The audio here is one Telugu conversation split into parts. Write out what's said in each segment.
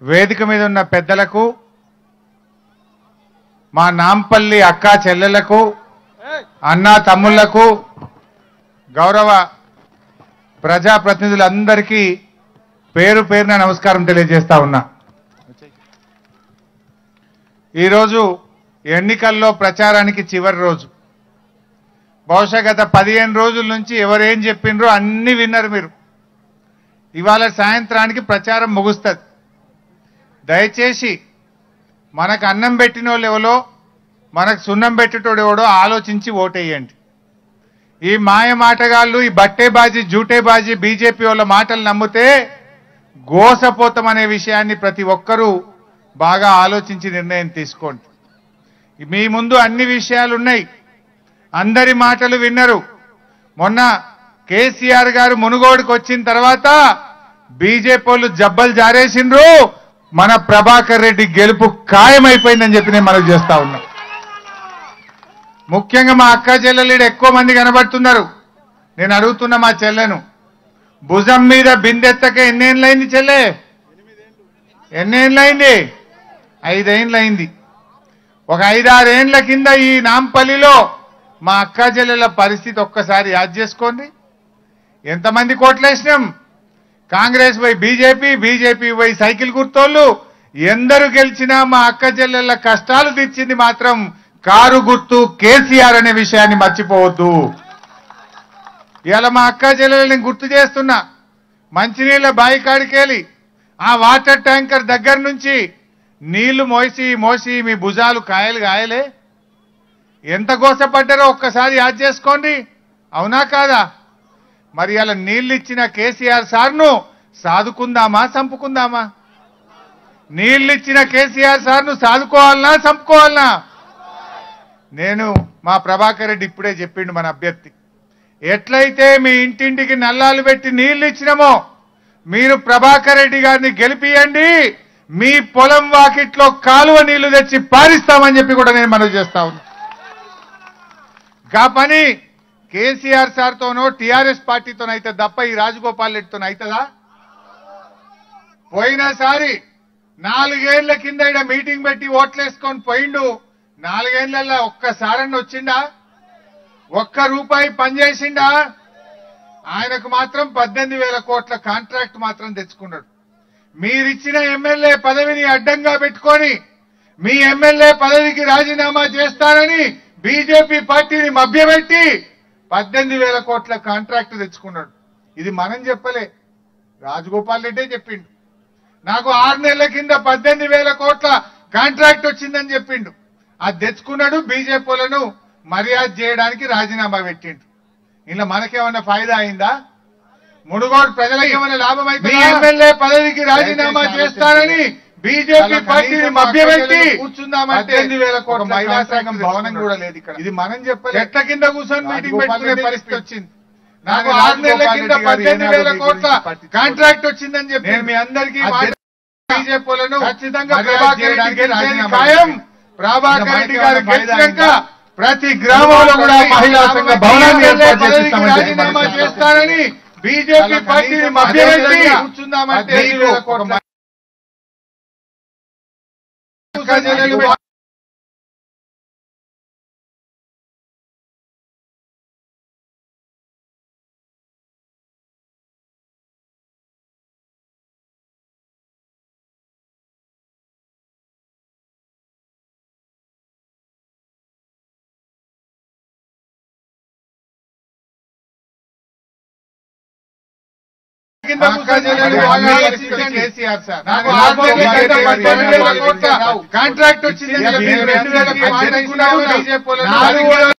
వేదిక మీద ఉన్న పెద్దలకు, మా నాంపల్లి అక్కా చెల్లెలకు, అన్నా తమ్ముళ్లకు, గౌరవ ప్రజాప్రతినిధులందరికీ పేరు పేరున నమస్కారం తెలియజేస్తా ఉన్నా. ఈరోజు ఎన్నికల్లో ప్రచారానికి చివరి రోజు. బహుశా గత 15 రోజుల నుంచి ఎవరేం చెప్పిండ్రో అన్ని విన్నారు మీరు. ఇవాళ సాయంత్రానికి ప్రచారం ముగుస్తుంది. దయచేసి మనకు అన్నం పెట్టిన వాళ్ళు ఎవరో, మనకు సున్నం పెట్టేటోడు ఎవడో ఆలోచించి ఓటేయండి. ఈ మాయ మాటగాళ్ళు, ఈ బట్టేబాజీ జూటేబాజీ బీజేపీ వాళ్ళ మాటలు నమ్మితే గోసపోతామనే విషయాన్ని ప్రతి ఒక్కరూ బాగా ఆలోచించి నిర్ణయం తీసుకోండి. మీ ముందు అన్ని విషయాలు ఉన్నాయి. అందరి మాటలు విన్నారు. మొన్న కేసీఆర్ గారు మునుగోడుకు వచ్చిన తర్వాత బీజేపీ వాళ్ళు జబ్బలు జారేసిండ్రు. మన ప్రభాకర్ రెడ్డి గెలుపు ఖాయమైపోయిందని చెప్పి నేను మనవి చేస్తా ఉన్నా. ముఖ్యంగా మా అక్క చెల్లెలు ఎక్కువ మంది కనబడుతున్నారు. నేను అడుగుతున్నా మా చెల్లెను, భుజం మీద బిందెత్తక ఎన్నేళ్ళైంది చెల్లె? ఎన్నేళ్ళైంది? 5 ఏళ్ళైంది. ఒక 5-6 ఏళ్ల కింద ఈ నాంపల్లిలో మా అక్క చెల్లెల పరిస్థితి ఒక్కసారి యాద్ చేసుకోండి. ఎంతమంది కోట్లేసినాం? కాంగ్రెస్ పోయి బీజేపీ, బీజేపీ పోయి సైకిల్ గుర్తోళ్ళు. ఎందరు గెలిచినా మా అక్క చెల్లెల కష్టాలు తీర్చింది మాత్రం కారు గుర్తు కేసీఆర్ అనే విషయాన్ని మర్చిపోవద్దు. ఇవాళ మా అక్క చెల్లెల్ని గుర్తు చేస్తున్నా. మంచినీళ్ళ బాయి కాడికెళ్ళి ఆ వాటర్ ట్యాంకర్ దగ్గర నుంచి నీళ్లు మోసి మోసి మీ భుజాలు కాయలు కాయలే. ఎంత గోసపడ్డారో ఒక్కసారి యాద్ చేసుకోండి. అవునా కాదా? మరి అలా నీళ్లు ఇచ్చిన కేసీఆర్ సార్ను సాదుకుందామా చంపుకుందామా? నీళ్లు ఇచ్చిన కేసీఆర్ సార్ను సాదుకోవాలనా చంపుకోవాలనా? నేను మా ప్రభాకర్ రెడ్డి ఇప్పుడే చెప్పిండు మన అభ్యర్థి, ఎట్లయితే మీ ఇంటింటికి నల్లాలు పెట్టి నీళ్లు ఇచ్చినామో మీరు ప్రభాకర్ రెడ్డి గారిని గెలిపియండి, మీ పొలం వాకిట్లో కాలువ నీళ్లు తెచ్చి పారిస్తామని చెప్పి కూడా నేను మనవి చేస్తా ఉన్నా. గా పని కేసీఆర్ సార్తోనో టీఆర్ఎస్ పార్టీతోనైతే తప్ప ఈ రాజగోపాల్ రెడ్డితో అవుతుందా? పోయినసారి 4 ఏళ్ల కింద ఇక్కడ మీటింగ్ పెట్టి ఓట్లేసుకొని పోయిండు. 4 ఏళ్లలో ఒక్కసారన్న వచ్చిండా? ఒక్క రూపాయి పనిచేసిండా? ఆయనకు మాత్రం 18,000 కోట్ల కాంట్రాక్ట్ మాత్రం తెచ్చుకున్నాడు. మీరిచ్చిన ఎమ్మెల్యే పదవిని అడ్డంగా పెట్టుకొని మీ ఎమ్మెల్యే పదవికి రాజీనామా చేస్తారని బీజేపీ పార్టీని మభ్యపెట్టి 18,000 కోట్ల కాంట్రాక్ట్ తెచ్చుకున్నాడు. ఇది మనం చెప్పలే, రాజగోపాల్ రెడ్డే చెప్పిండు. నాకు 6 నెలల కింద 18,000 కోట్ల కాంట్రాక్ట్ వచ్చిందని చెప్పిండు. అది తెచ్చుకున్నాడు. బీజేపీలను మర్యాద చేయడానికి రాజీనామా పెట్టిండు. ఇలా మనకేమన్నా ఫాయిదా అయిందా? మునుగోడు ప్రజలకు ఏమైనా లాభం అయితే? మీ ఎమ్మెల్యే పదవికి రాజీనామా చేస్తారని బీజేపీ పార్టీని మభ్యపెట్టి కూర్చుందామంటే 18,000 కోట్ల మహిళా సంఘం భవనం కూడా లేదు ఇక్కడ. ఇది మనం చెప్పాలి. చెట్ల కింద కూర్చొని మీటింగ్ పెట్టుకునే పరిస్థితి వచ్చింది. నాకు 6 నెలల కింద 18,000 కోట్ల కాంట్రాక్ట్ వచ్చిందని చెప్పి నేను మీ అందరికీ బీజేపీలను ఖచ్చితంగా ప్రభాకర్ రెడ్డి ఖాయం. ప్రభాకర్ రెడ్డి గారు గెలిచాక ప్రతి గ్రామంలో కూడా మహిళా సంఘ భవనాన్ని రాజీనామా చేస్తారని బీజేపీ పార్టీని మభ్యపెట్టి కూర్చుందామంటే 18,000 కోట్ల కేసీఆర్ సార్ నాకు 18,000 కోట్ల కాంట్రాక్ట్ వచ్చింది.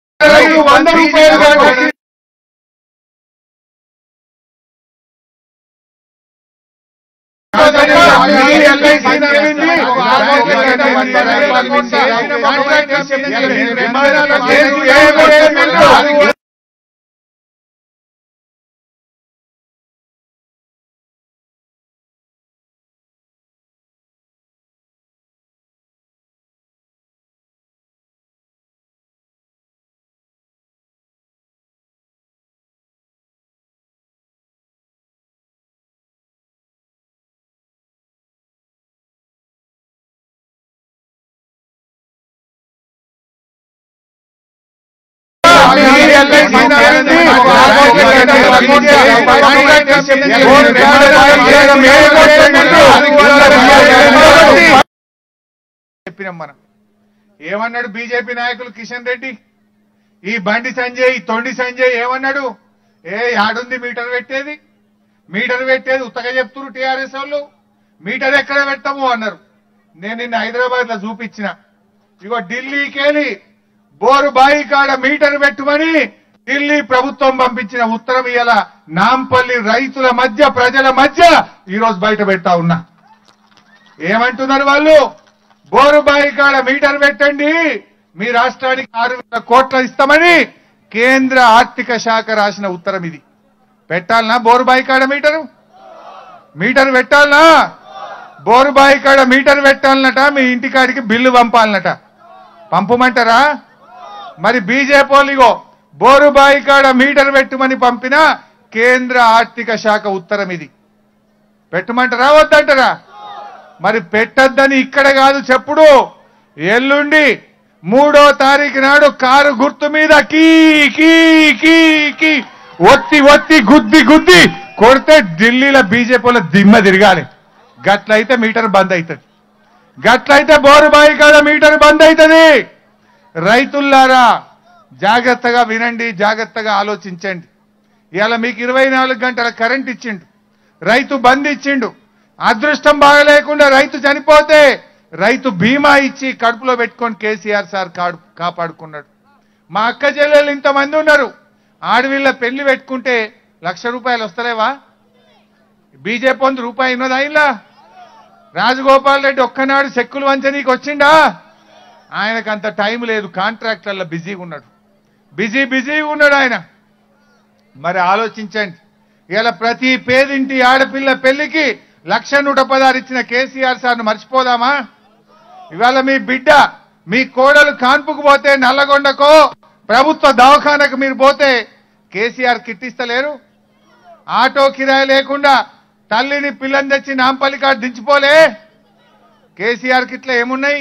₹100 చెప్పినాం మనం. ఏమన్నాడు బీజేపీ నాయకులు కిషన్ రెడ్డి, ఈ బండి సంజయ్, ఈ తొండి సంజయ్ ఏమన్నాడు? యాడుంది మీటర్ పెట్టేది? మీటర్ పెట్టేది ఉత్తగా చెప్తున్నారు టీఆర్ఎస్ వాళ్ళు. మీటర్ ఎక్కడ పెడతాము అన్నారు. నేను నిన్న హైదరాబాద్ లో చూపించిన. ఇగో ఢిల్లీకెళ్ళి బోరుబాయి కాడ మీటర్ పెట్టుమని ఢిల్లీ ప్రభుత్వం పంపించిన ఉత్తరం ఇవాళ నాంపల్లి రైతుల మధ్య, ప్రజల మధ్య ఈరోజు బయట పెడతా ఉన్నా. ఏమంటున్నారు వాళ్ళు? బోరుబాయి కాడ మీటర్ పెట్టండి, మీ రాష్ట్రానికి 6,000 కోట్ల ఇస్తామని కేంద్ర ఆర్థిక శాఖ రాసిన ఉత్తరం ఇది. పెట్టాలనా బోరుబాయి కాడ మీటరు? మీటర్ పెట్టాలనా? బోరుబాయి కాడ మీటర్ పెట్టాలనట, మీ ఇంటికాడికి బిల్లు పంపాలనట. పంపమంటారా? మరి బీజేపీ వాళ్ళిగో బోరుబాయి కాడ మీటర్ పెట్టుమని పంపిన కేంద్ర ఆర్థిక శాఖ ఉత్తరం ఇది. పెట్టమంటారా వద్దంటారా? మరి పెట్టద్దని ఇక్కడ కాదు చెప్పుడు. ఎల్లుండి 3వ తారీఖు నాడు కారు గుర్తు మీద కీ కీ కీ కీ ఒత్తి ఒత్తి గుద్ది గుద్ది కొడితే ఢిల్లీలో బీజేపీలో దిమ్మ తిరగాలి. గట్లయితే మీటర్ బంద్ అవుతుంది. గట్లయితే బోరుబాయి కాడ మీటర్ బంద్ అవుతుంది. రైతుల్లారా జాగ్రత్తగా వినండి, జాగ్రత్తగా ఆలోచించండి. ఇవాళ మీకు 24 గంటల కరెంట్ ఇచ్చిండు, రైతు బంద్ ఇచ్చిండు. అదృష్టం బాగలేకుండా రైతు చనిపోతే రైతు బీమా ఇచ్చి కడుపులో పెట్టుకొని కేసీఆర్ సార్ కాపాడుకున్నాడు. మా అక్క చెల్లెలు ఇంతమంది ఉన్నారు. ఆడవిళ్ళ పెళ్లి పెట్టుకుంటే ₹1,00,000 వస్తలేవా? బీజేపీ రూపాయి ఉన్నదా? ఇలా రాజగోపాల్ రెడ్డి ఒక్కనాడు చెక్కులు వంచనీకి వచ్చిండా? ఆయనకు అంత టైం లేదు, కాంట్రాక్టర్ల బిజీగా ఉన్నాడు, బిజీగా ఉన్నాడు ఆయన. మరి ఆలోచించండి. ఇలా ప్రతి పేదింటి ఆడపిల్ల పెళ్లికి 1,116 ఇచ్చిన కేసీఆర్ సార్ను మర్చిపోదామా? ఇవాళ మీ బిడ్డ, మీ కోడలు కాన్పుకు పోతే నల్లగొండకో ప్రభుత్వ దవాఖానకు మీరు పోతే కేసీఆర్ కిట్ ఇస్తలేరు. ఆటో కిరాయి లేకుండా తల్లిని పిల్లని తెచ్చి నాంపల్లి కాడ దించిపోలే. కేసీఆర్ కిట్లో ఏమున్నాయి?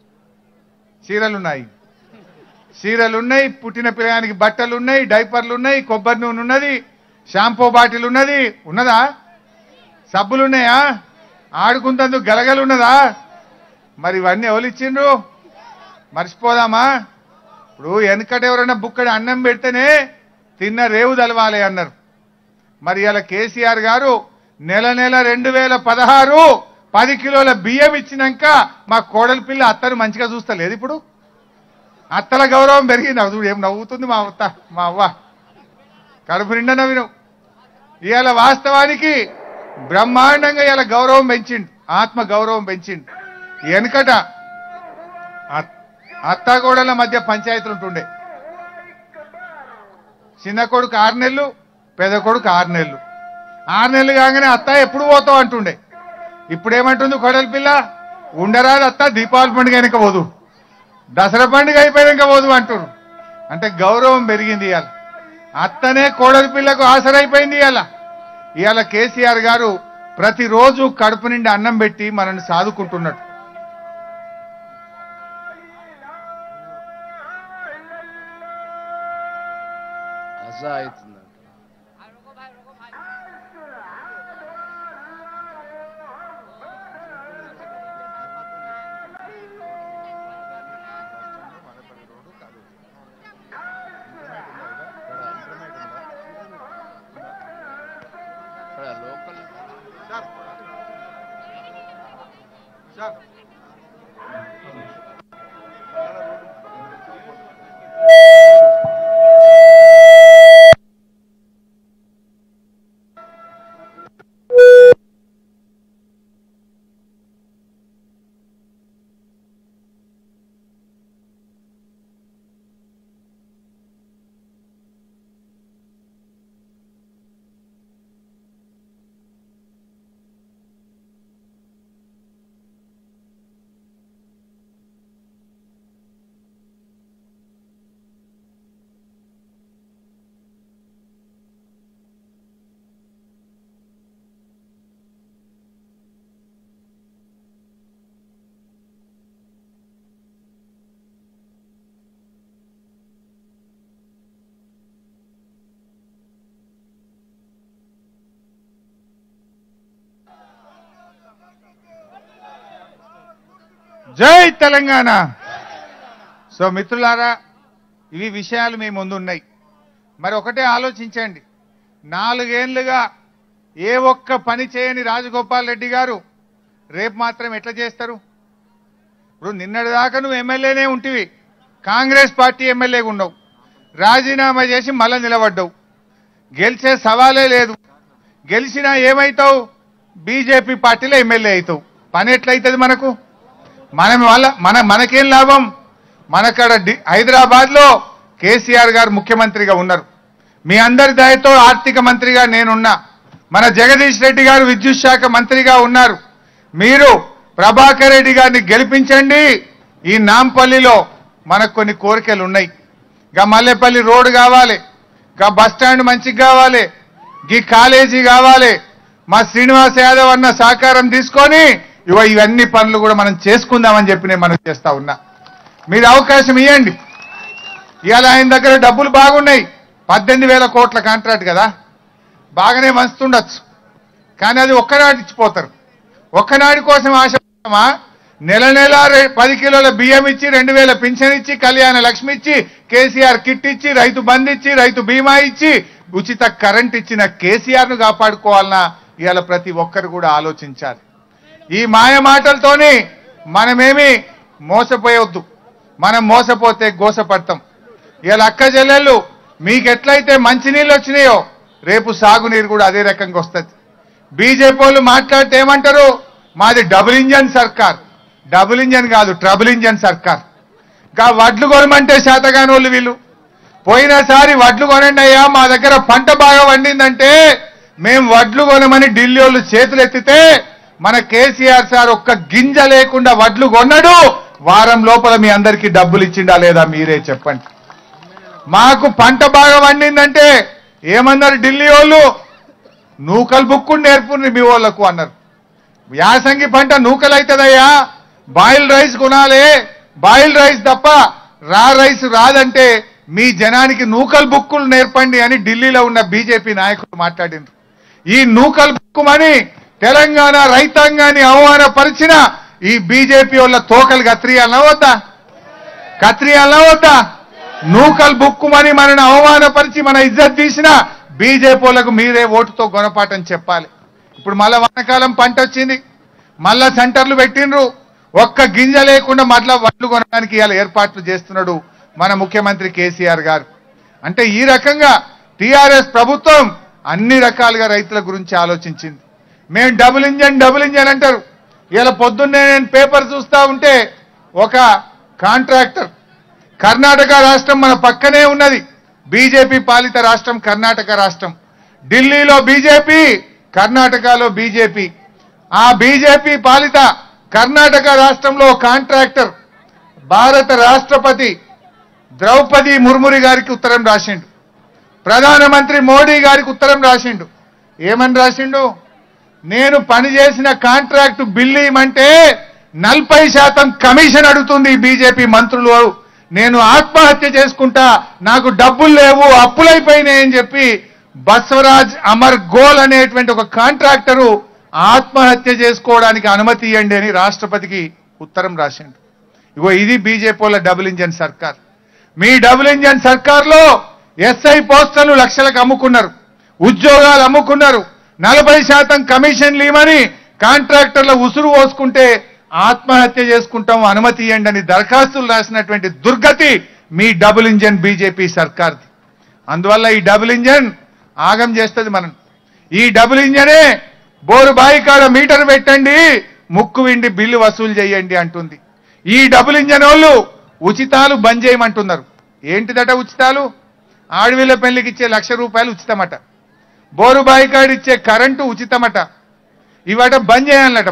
చీరలున్నాయి, పుట్టిన పిల్లగానికి బట్టలున్నాయి, డైపర్లున్నాయి, కొబ్బరి నూనె ఉన్నది, షాంపూ బాటిల్ ఉన్నది. ఉన్నదా? సబ్బులున్నాయా? ఆడుకుంటందుకు గలగలున్నదా? మరి ఇవన్నీ ఎవరు ఇచ్చిండ్రు? మర్చిపోదామా? ఇప్పుడు వెనకట ఎవరైనా బుక్కడి అన్నం పెడితేనే తిన్న రేవు తలవాలి అన్నారు. మరి ఇలా కేసీఆర్ గారు నెల 2016 10 కిలోల బియ్యం ఇచ్చినాక మా కోడలి పిల్ల అత్తను మంచిగా చూస్తలేదు. ఇప్పుడు అత్తల గౌరవం పెరిగింది. చూడు ఏం నవ్వుతుంది మా అవ్వ, కడుపు నిండా నవ్విను. ఇవాళ వాస్తవానికి బ్రహ్మాండంగా ఇలా గౌరవం పెంచిండు, ఆత్మ గౌరవం పెంచిండు. వెనకట అత్తగోడల మధ్య పంచాయతీలు ఉంటుండే. చిన్న కొడుకు 6 నెలలు, పెద్ద కొడుకు 6 నెలలు. 6 నెలలు కాగానే అత్త ఎప్పుడు పోతావు అంటుండే. ఇప్పుడేమంటుంది కోడలి పిల్ల? ఉండరాదు అత్త, దీపావళి పండుగ వెనక పోదు, దసరా పండుగ అయిపోయాక పోదు అంటున్నారు. అంటే గౌరవం పెరిగింది. ఇవాళ అత్తనే కోడలి పిల్లకు ఆసరైపోయింది. ఇవాళ కేసీఆర్ గారు ప్రతిరోజు కడుపు నిండి అన్నం పెట్టి మనల్ని సాదుకుంటున్నాడు. జై తెలంగాణ. సో మిత్రులారా, ఇవి విషయాలు మీ ముందు ఉన్నాయి. మరి ఒకటే ఆలోచించండి, 4 ఏళ్లుగా ఏ ఒక్క పని చేయని రాజగోపాల్ రెడ్డి గారు రేపు మాత్రం ఎట్లా చేస్తారు? ఇప్పుడు నిన్నటిదాకా నువ్వు ఎమ్మెల్యేనే ఉంటివి, కాంగ్రెస్ పార్టీ ఎమ్మెల్యేగా ఉండవు, రాజీనామా చేసి మళ్ళా నిలబడ్డావు, గెలిచే సవాలే లేదు. గెలిచినా ఏమైతావు? బీజేపీ పార్టీలో ఎమ్మెల్యే అవుతావు. పని ఎట్లయితుంది మనకు? మనకేం లాభం? మనకడ హైదరాబాద్ లో కేసీఆర్ గారు ముఖ్యమంత్రిగా ఉన్నారు, మీ అందరి దయతో ఆర్థిక మంత్రిగా నేనున్నా, మన జగదీష్ రెడ్డి గారు విద్యుత్ శాఖ మంత్రిగా ఉన్నారు. మీరు ప్రభాకర్ రెడ్డి గారిని గెలిపించండి. ఈ నాంపల్లిలో మనకు కొన్ని కోరికలు ఉన్నాయి. గా మల్లెపల్లి రోడ్డు కావాలి, గా బస్ స్టాండ్ మంచిగా కావాలి, గీ కాలేజీ కావాలి. మా శ్రీనివాస్ యాదవ్ అన్న సహకారం తీసుకొని ఇవన్నీ పనులు కూడా మనం చేసుకుందామని చెప్పి నేను మనం చేస్తా ఉన్నా. మీరు అవకాశం ఇవ్వండి. ఇవాళ ఆయన దగ్గర డబ్బులు బాగున్నాయి, 18,000 కోట్ల కాంట్రాక్ట్ కదా, బాగానే వంచుతుండొచ్చు. కానీ అది ఒక్కనాడు ఇచ్చిపోతారు. ఒక్కనాడి కోసం ఆశమా? నెల 10 కిలోల బియ్యం ఇచ్చి, 2,000 పింఛన్ ఇచ్చి, కళ్యాణ లక్ష్మి ఇచ్చి, కేసీఆర్ కిట్ ఇచ్చి, రైతు బంద్ ఇచ్చి, రైతు బీమా ఇచ్చి, ఉచిత కరెంట్ ఇచ్చిన కేసీఆర్ ను కాపాడుకోవాలన్నా ఇవాళ ప్రతి ఒక్కరు కూడా ఆలోచించాలి. ఈ మాయ మాటలతోని మనమేమి మోసపోయవద్దు. మనం మోసపోతే గోసపడతాం. ఇవాళ అక్క చెల్లెళ్ళు మీకెట్లయితే మంచినీళ్ళు వచ్చినాయో రేపు సాగునీరు కూడా అదే రకంగా వస్తుంది. బీజేపీ వాళ్ళు మాట్లాడితే ఏమంటారు? మాది డబుల్ ఇంజన్ సర్కార్. డబుల్ ఇంజన్ కాదు, ట్రబుల్ ఇంజన్ సర్కార్. ఇంకా వడ్లు కొనమంటే శాతగాని వాళ్ళు వీళ్ళు. పోయినసారి వడ్లు కొనండి అయ్యా, మా దగ్గర పంట బాగా వండిందంటే మేము వడ్లు కొనమని ఢిల్లీ వాళ్ళు చేతులు ఎత్తితే మన కేసీఆర్ సార్ ఒక్క గింజ లేకుండా వడ్లు కొన్నాడు. వారం లోపల మీ అందరికీ డబ్బులు ఇచ్చిండా లేదా మీరే చెప్పండి. మాకు పంట బాగా వండిందంటే ఏమన్నారు ఢిల్లీ వాళ్ళు? నూకలు బుక్కుని నేర్పుని మీ వాళ్ళకు అన్నారు. యాసంగి పంట నూకలు అవుతుందయ్యా, బాయిల్ రైస్ కొనాలి, బాయిల్ రైస్ తప్ప రా రైస్ రాదంటే మీ జనానికి నూకల్ బుక్కులు నేర్పండి అని ఢిల్లీలో ఉన్న బీజేపీ నాయకులు మాట్లాడినారు. ఈ నూకల్ బుక్కుమని తెలంగాణ రైతాంగాన్ని అవమానపరిచిన ఈ బీజేపీ వాళ్ళ తోకలు కత్రియాలనా వద్దా? కత్రియాలనా వద్దా? నూకల్ బుక్కుమని మనని అవమానపరిచి మన ఇజ్జత్ తీసిన బీజేపీ వాళ్ళకు మీరే ఓటుతో గుణపాఠం చెప్పాలి. ఇప్పుడు మళ్ళా వానకాలం పంట వచ్చింది, మళ్ళా సెంటర్లు పెట్టిండ్రు, ఒక్క గింజ లేకుండా మళ్ళా వడ్లు కొనడానికి ఇవాళ ఏర్పాట్లు చేస్తున్నాడు మన ముఖ్యమంత్రి కేసీఆర్ గారు. అంటే ఈ రకంగా టీఆర్ఎస్ ప్రభుత్వం అన్ని రకాలుగా రైతుల గురించి ఆలోచించింది. మేము డబుల్ ఇంజన్ అంటారు. ఇలా పొద్దున్నే నేను పేపర్ చూస్తా ఉంటే ఒక కాంట్రాక్టర్, కర్ణాటక రాష్ట్రం మన పక్కనే ఉన్నది, బీజేపీ పాలిత రాష్ట్రం కర్ణాటక రాష్ట్రం. ఢిల్లీలో బీజేపీ, కర్ణాటకలో బీజేపీ. ఆ బీజేపీ పాలిత కర్ణాటక రాష్ట్రంలో కాంట్రాక్టర్ భారత రాష్ట్రపతి ద్రౌపది ముర్ము గారికి ఉత్తరం రాసిండు, ప్రధానమంత్రి మోడీ గారికి ఉత్తరం రాసిండు. ఏమని రాసిండు? నేను పనిచేసిన కాంట్రాక్టు బిల్లు ఇవ్వమంటే 40% కమిషన్ అడుగుతుంది ఈ బీజేపీ మంత్రులు. నేను ఆత్మహత్య చేసుకుంటా, నాకు డబ్బులు లేవు, అప్పులైపోయినాయని చెప్పి బసవరాజ్ అమర్ గోల్ అనేటువంటి ఒక కాంట్రాక్టరు ఆత్మహత్య చేసుకోవడానికి అనుమతి ఇవ్వండి అని రాష్ట్రపతికి ఉత్తరం రాసిండు. ఇగో ఇది బీజేపీ వాళ్ళ డబుల్ ఇంజన్ సర్కార్. మీ డబుల్ ఇంజన్ సర్కార్లో ఎస్ఐ పోస్టులను లక్షలకు అమ్ముకున్నారు, ఉద్యోగాలు అమ్ముకున్నారు, 40% కమిషన్లు ఇవ్వమని కాంట్రాక్టర్ల ఉసురు పోసుకుంటే ఆత్మహత్య చేసుకుంటాం అనుమతి ఇవ్వండి అని దరఖాస్తులు రాసినటువంటి దుర్గతి మీ డబుల్ ఇంజన్ బీజేపీ సర్కార్ది. అందువల్ల ఈ డబుల్ ఇంజన్ ఆగం చేస్తుంది మనం. ఈ డబుల్ ఇంజనే బోరు బాయి కాడ మీటర్ పెట్టండి, ముక్కు విండి బిల్లు వసూలు చేయండి అంటుంది. ఈ డబుల్ ఇంజన్ వాళ్ళు ఉచితాలు బంద్ చేయమంటున్నారు. ఏంటిదట ఉచితాలు? ఆడవిల పెళ్లికి ఇచ్చే ₹1,00,000 ఉచితమట, బోరు బాయి కాడ ఇచ్చే కరెంటు ఉచితమట. ఇవాట బంద్ చేయాలట.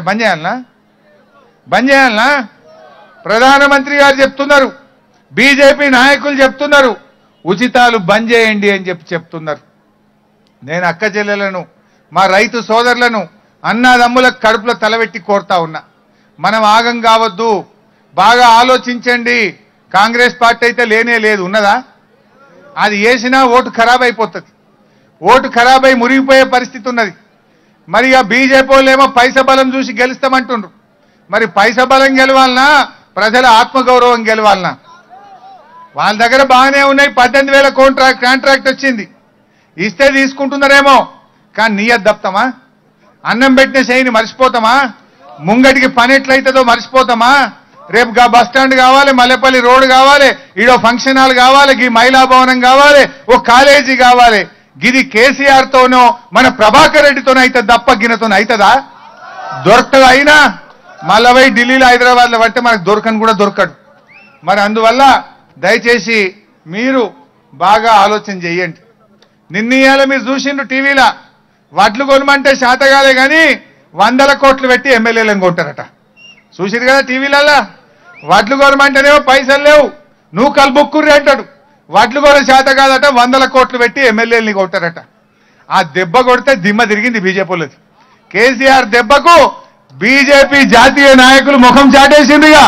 బంద్ చేయాలనా? ప్రధానమంత్రి గారు చెప్తున్నారు, బీజేపీ నాయకులు చెప్తున్నారు ఉచితాలు బంద్ చేయండి అని చెప్తున్నారు. నేను అక్క చెల్లెలను, మా రైతు సోదరులను, అన్నదమ్ములకు కడుపులో తలబెట్టి కోరుతా ఉన్నా, మనం ఆగం కావద్దు, బాగా ఆలోచించండి. కాంగ్రెస్ పార్టీ అయితే లేనే లేదు, ఉన్నదా? అది వేసినా ఓటు ఖరాబ్ అయిపోతుంది, ఓటు ఖరాబ్ అయి మురిగిపోయే పరిస్థితి ఉన్నది. మరి ఆ బీజేపీ వాళ్ళు ఏమో పైస బలం చూసి గెలుస్తామంటుండ్రు. మరి పైసా బలం గెలవాలనా ప్రజల ఆత్మగౌరవం గెలవాలనా? వాళ్ళ దగ్గర బాగానే ఉన్నాయి. 18,000 కాంట్రాక్ట్ వచ్చింది, ఇస్తే తీసుకుంటున్నారేమో. కానీ నీయత్ దప్తామా? అన్నం పెట్టిన చేయిని మర్చిపోతామా? ముంగటికి పని ఎట్లయితుందో మర్చిపోతామా? రేపు గా బస్ స్టాండ్ కావాలి, మల్లెపల్లి రోడ్ కావాలి, ఈడో ఫంక్షన్ హాల్ కావాలి, ఈ మహిళా భవనం కావాలి, ఓ కాలేజీ కావాలి. గిది కేసీఆర్ తోనో మన ప్రభాకర్ రెడ్డితోనో అయితే తప్ప గినతోనో అవుతుందా? దొరకదు. అయినా మళ్ళీ పోయి ఢిల్లీలో హైదరాబాద్లో పడితే మనకు దొరకని కూడా దొరకడు. మరి అందువల్ల దయచేసి మీరు బాగా ఆలోచన చేయండి. నిన్నీయాల మీరు చూసిండ్రు టీవీలో, వడ్లు కొనమంటే శాతగాలే కానీ 100 కోట్లు పెట్టి ఎమ్మెల్యేలను కొంటారట. చూసిరు కదా టీవీలలో. వడ్లు కొనమంటేనేమో పైసలు లేవు, నువ్వు కలుబుక్కుర్రి అంటాడు. వడ్లు కొన శాత కాదట, 100 కోట్లు పెట్టి ఎమ్మెల్యేలని కొట్టారట. ఆ దెబ్బ కొడితే దిమ్మ తిరిగింది బీజేపీలది. కేసీఆర్ దెబ్బకు బీజేపీ జాతీయ నాయకులు ముఖం చాటేసిందిగా.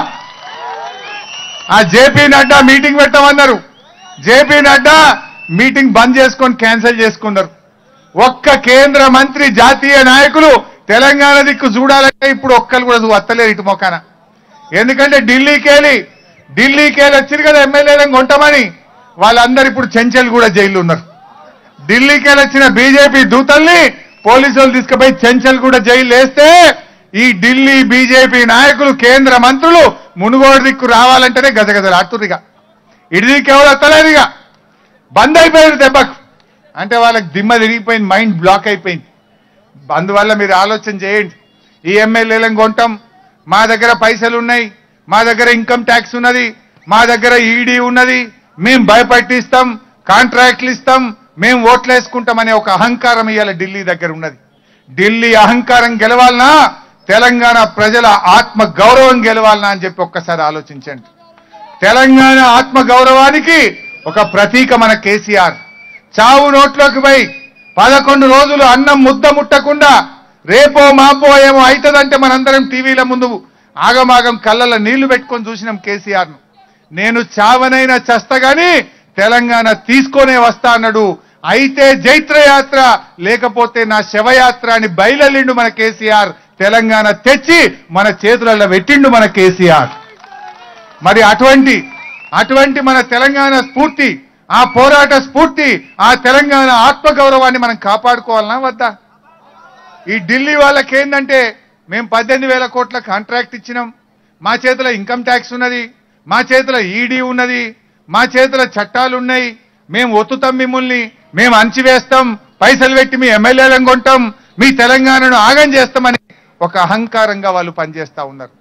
ఆ జేపీ నడ్డా మీటింగ్ పెట్టమన్నారు. జేపీ నడ్డా మీటింగ్ బంద్ చేసుకొని క్యాన్సిల్ చేసుకున్నారు. ఒక్క కేంద్ర మంత్రి జాతీయ నాయకులు తెలంగాణ దిక్కు చూడాలంటే ఇప్పుడు ఒక్కరు కూడా వత్తలేరు ఇటు మొక్కన. ఎందుకంటే ఢిల్లీకి వచ్చిరు కదా ఎమ్మెల్యేలను కొంటామని. వాళ్ళందరూ ఇప్పుడు చెంచల్ కూడా జైల్లో ఉన్నారు. ఢిల్లీకి వచ్చిన బీజేపీ దూతల్ని పోలీసులు తీసుకుపోయి చెంచల్ కూడా జైలు వేస్తే ఈ ఢిల్లీ బీజేపీ నాయకులు కేంద్ర మంత్రులు మునుగోడు దిక్కు రావాలంటేనే గజగజలాడుతుర్రిగా. ఇటు దిక్కు ఎవరు వస్తలేరు. ఇక బంద్ అయిపోయారు దెబ్బకు. అంటే వాళ్ళకి దిమ్మ తిరిగిపోయింది, మైండ్ బ్లాక్ అయిపోయింది. అందువల్ల మీరు ఆలోచన చేయండి. ఈ ఎమ్మెల్యేలను కొంటాం, మా దగ్గర పైసలు ఉన్నాయి, మా దగ్గర ఇన్కమ్ ట్యాక్స్ ఉన్నది, మా దగ్గర ఈడీ ఉన్నది, మేము భయపెట్టిస్తాం, కాంట్రాక్ట్లు ఇస్తాం, మేము ఓట్లు వేసుకుంటామనే ఒక అహంకారం ఇవాళ ఢిల్లీ దగ్గర ఉన్నది. ఢిల్లీ అహంకారం గెలవాలనా, తెలంగాణ ప్రజల ఆత్మ గౌరవం గెలవాలనా అని చెప్పి ఒక్కసారి ఆలోచించండి. తెలంగాణ ఆత్మ గౌరవానికి ఒక ప్రతీక మన కేసీఆర్. చావు నోట్లోకి పోయి 11 రోజులు అన్నం ముద్ద ముట్టకుండా రేపో మాపో ఏమో అవుతుందంటే మనందరం టీవీల ముందు ఆగమాగం కళ్ళల్లో నీళ్లు పెట్టుకొని చూసినాం కేసీఆర్ను. నేను చావనైనా చస్తగాని తెలంగాణ తీసుకొనే వస్తా అన్నాడు. అయితే జైత్రయాత్ర లేకపోతే నా శవయాత్ర అని బయలుదేరిండు మన కేసీఆర్. తెలంగాణ తెచ్చి మన చేతులలో పెట్టిండు మన కేసీఆర్. మరి అటువంటి మన తెలంగాణ స్ఫూర్తి, ఆ పోరాట స్ఫూర్తి, ఆ తెలంగాణ ఆత్మగౌరవాన్ని మనం కాపాడుకోవాలనా వద్దా? ఈ ఢిల్లీ వాళ్ళకి ఏంటంటే మేము 18,000 కోట్ల కాంట్రాక్ట్ ఇచ్చినాం, మా చేతిలో ఇన్కమ్ ట్యాక్స్ ఉన్నది, మా చేతిలో ఈడీ ఉన్నది, మా చేతిలో చట్టాలు ఉన్నాయి, మేము ఒత్తుతాం మిమ్మల్ని, మేము అంచివేస్తాం, పైసలు పెట్టి మీ ఎమ్మెల్యేలను కొంటాం, మీ తెలంగాణను ఆగం చేస్తామని ఒక అహంకారంగా వాళ్ళు పనిచేస్తా ఉన్నారు.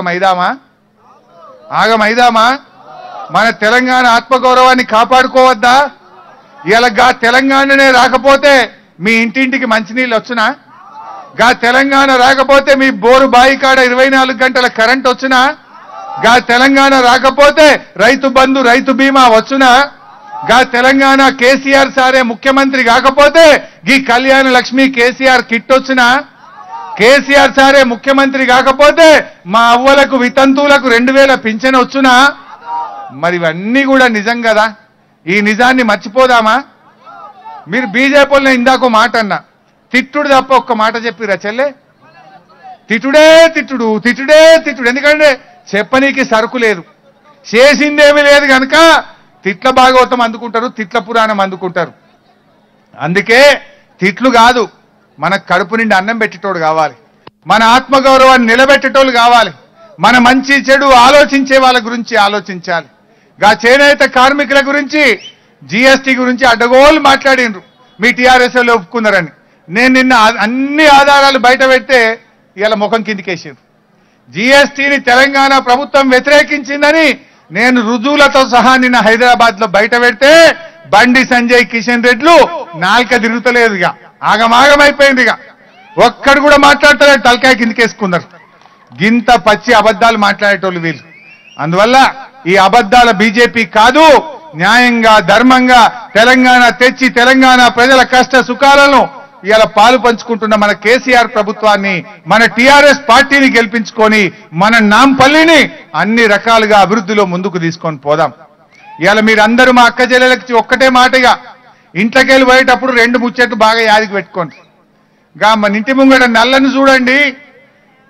ఆగమైదామా? మన తెలంగాణ ఆత్మగౌరవాన్ని కాపాడుకోవద్దా? ఇలా తెలంగాణనే రాకపోతే మీ ఇంటింటికి మంచినీళ్ళు వచ్చునా? తెలంగాణ రాకపోతే మీ బోరు బాయి కాడ 24 గంటల కరెంట్ వచ్చునా? తెలంగాణ రాకపోతే రైతు బంధు, రైతు బీమా వచ్చునా? తెలంగాణ కేసీఆర్ సారే ముఖ్యమంత్రి కాకపోతే ఈ కళ్యాణ లక్ష్మి కేసీఆర్ కిట్ వచ్చునా? కేసీఆర్ సారే ముఖ్యమంత్రి కాకపోతే మా అవ్వలకు వితంతువులకు 2,000 పింఛన్ వచ్చునా? మరి ఇవన్నీ కూడా నిజం కదా. ఈ నిజాన్ని మర్చిపోదామా? మీరు బీజేపీలో ఇందాక మాట అన్నా, తిట్టుడు తప్ప ఒక్క మాట చెప్పిరా చెల్లె? తిట్టుడే తిట్టుడు. ఎందుకంటే చెప్పనీకి సరుకు లేదు, చేసిందేమీ లేదు కనుక తిట్ల భాగవతం అందుకుంటారు, తిట్ల పురాణం అందుకుంటారు. అందుకే తిట్లు కాదు, మన కడుపు నిండి అన్నం పెట్టేటోడు కావాలి, మన ఆత్మగౌరవాన్ని నిలబెట్టేటోళ్ళు కావాలి, మన మంచి చెడు ఆలోచించే వాళ్ళ గురించి ఆలోచించాలి. చేనేత కార్మికుల గురించి, జీఎస్టీ గురించి అడ్డగోలు మాట్లాడినరు, మీ టీఆర్ఎస్ వాళ్ళు ఒప్పుకున్నారని. నేను నిన్న అన్ని ఆధారాలు బయట పెడితే ఇలా ముఖం కిందికేసారు. జీఎస్టీని తెలంగాణ ప్రభుత్వం వ్యతిరేకించిందని నేను రుజువులతో సహా నిన్న హైదరాబాద్ లో బయట పెడితే బండి సంజయ్, కిషన్ రెడ్లు నాలుక తిరుగుతలేదు. ఆగమాగమైపోయింది. ఒక్కడు కూడా మాట్లాడతలేదు, తలకాయ కిందికేసుకున్నారు. గింత పచ్చి అబద్ధాలు మాట్లాడేటోళ్ళు వీళ్ళు. అందువల్ల ఈ అబద్ధాల బీజేపీ కాదు, న్యాయంగా ధర్మంగా తెలంగాణ తెచ్చి తెలంగాణ ప్రజల కష్ట సుఖాలను ఇలా పాలు పంచుకుంటున్న మన కేసీఆర్ ప్రభుత్వాన్ని, మన టీఆర్ఎస్ పార్టీని గెలిపించుకొని మన నాంపల్లిని అన్ని రకాలుగా అభివృద్ధిలో ముందుకు తీసుకొని పోదాం. ఇవాళ మీరందరూ మా అక్క చెల్లెలకి ఒక్కటే మాటగా ఇంట్లోకి వెళ్ళి పోయేటప్పుడు 2 ముచ్చట్లు బాగా యాదికి పెట్టుకోండి. మన ఇంటి ముంగట నల్లని చూడండి,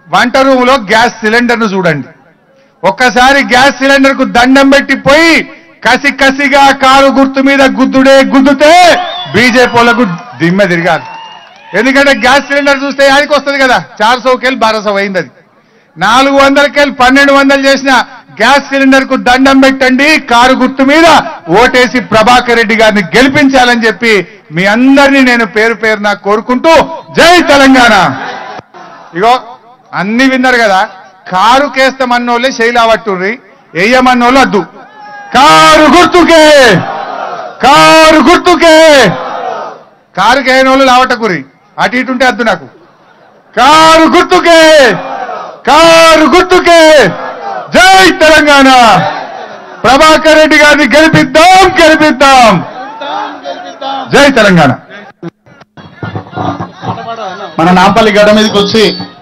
వంట రూమ్ లో గ్యాస్ సిలిండర్ ను చూడండి. ఒక్కసారి గ్యాస్ సిలిండర్ కు దండం పెట్టి పోయి కసి కసిగా కారు గుర్తు మీద గుద్దుతే బీజేపీ వాళ్ళకు దిమ్మె తిరగాలి. ఎందుకంటే గ్యాస్ సిలిండర్ చూస్తే యాడికి వస్తుంది కదా, 400 కేలు 1200 అయింది. అది 400 కేలు 1200 చేసిన గ్యాస్ సిలిండర్ కు దండం పెట్టండి, కారు గుర్తు మీద ఓటేసి ప్రభాకర్ రెడ్డి గారిని గెలిపించాలని చెప్పి మీ అందరినీ నేను పేరు పేరున కోరుకుంటూ జై తెలంగాణ. ఇగో అన్ని విన్నారు కదా, కారు కేస్తామన్నోళ్ళే శైలావట్టుర్రి, వెయ్యమన్నోళ్ళు అద్దు. కారు గుర్తుకే, కారు గుర్తుకే, కారు కేయనోళ్ళు లావటకురి, అటు ఇటు ఉంటే అద్దు నాకు. కారు గుర్తుకే, కారు గుర్తుకే, జై తెలంగాణ. ప్రభాకర్ రెడ్డి గారిని గెలిపిద్దాం, గెలిపిద్దాం. జై తెలంగాణ. మన నాంపల్లి గడ్డ మీదకి వచ్చి